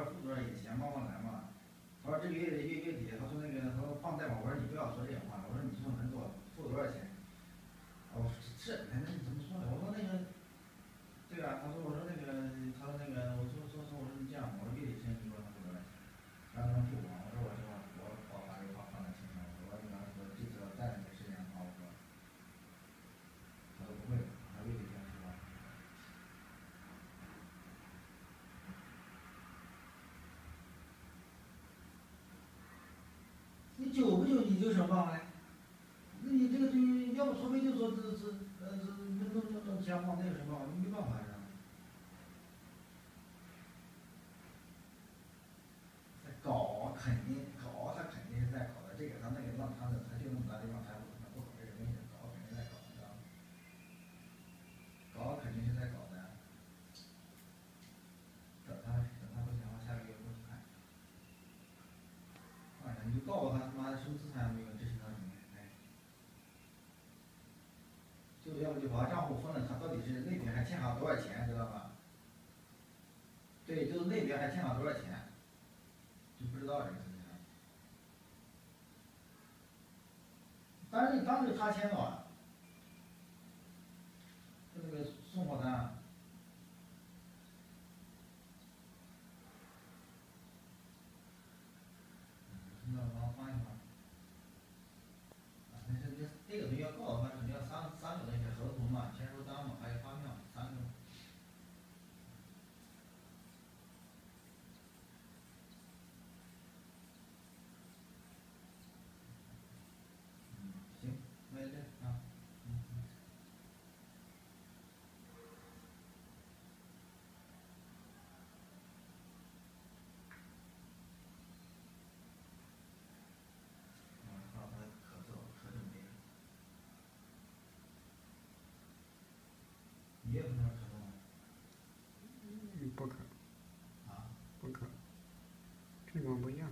说副总也嫌帮忙来嘛，他说这个月底，他说他说放贷款，我说你不要说这种话，我说你这种能做付多少钱？我说是，那你怎么说呢？我说对啊，他说我说我说你这样，我说月底之前你给我付多少钱？让他们付我，我说我把这个话放在心上，我说这次再那个事情的话，我说他说不会的，他月底前说吧。你久不久你就省放嘞？那你这个对于要不除非就说弄强放，那有什么办法？没办法呀。在搞他肯定是在搞的，这个他那个浪摊子，他就那么大地方，他不搞这个东西，搞肯定在搞，知道吗？搞肯定是在搞的。等他不行了，下个月过去看。哎呀，你就告诉他妈的什么资产没有，执行到什么？哎，就要不就把账户分了，他到底是那边还欠他多少钱，知道吧？对，就是那边还欠他多少钱，就不知道这个事情。当时他签了，就那个送货单。那往翻一翻。这个东西要告的话，肯定要三个东西：合同嘛、签收单嘛，还有发票，三个。行，那就这啊。怕他咳嗽，咳成这样。你也不能咳嗽吗？ 不可， 啊？ 不可，这种不一样。